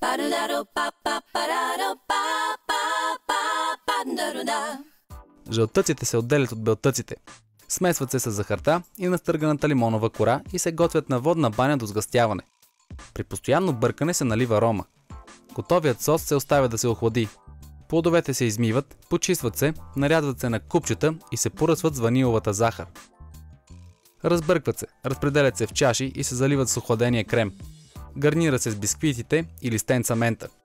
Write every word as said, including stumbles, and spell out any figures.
Жълтъците се отделят от белтъците. Смесват се с захарта и настърганата лимонова кора и се готвят на водна баня до сгъстяване. При постоянно бъркане се налива рома. Готовият сос се оставя да се охлади. Плодовете се измиват, почистват се, нарязват се на купчета и се поръсват с ваниловата захар. Разбъркват се, разпределят се в чаши и се заливат с охладения крем. Гарнира се с бисквитите или стенца мента.